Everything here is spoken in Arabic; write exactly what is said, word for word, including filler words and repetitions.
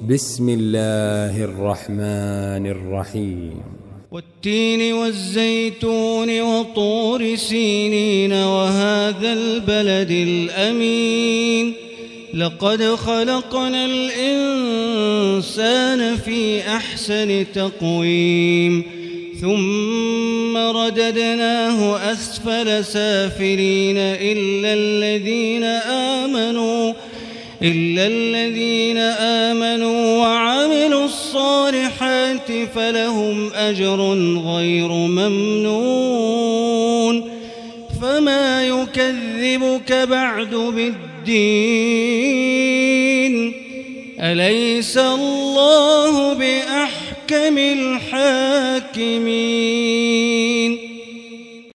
بسم الله الرحمن الرحيم والتين والزيتون وطور سينين وهذا البلد الأمين لقد خلقنا الإنسان في أحسن تقويم ثم رددناه أسفل سافلين إلا الذين آمنوا إلا الذين آمنوا وعملوا الصالحات فلهم أجر غير ممنون فما يكذبك بعد بالدين أليس الله بأحكم الحاكمين.